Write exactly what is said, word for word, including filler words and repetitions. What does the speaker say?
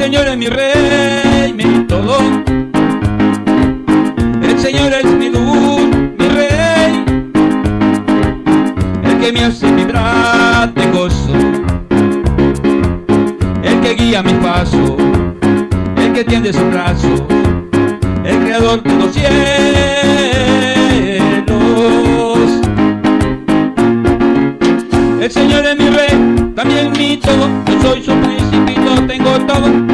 Señor es mi rey, mi todo. El Señor es mi luz, mi rey, el que me hace vibrar de gozo, el que guía mis pasos, el que tiende sus brazos, el creador de los cielos. El Señor es mi rey, también mi todo. Yo soy su principito, tengo todo.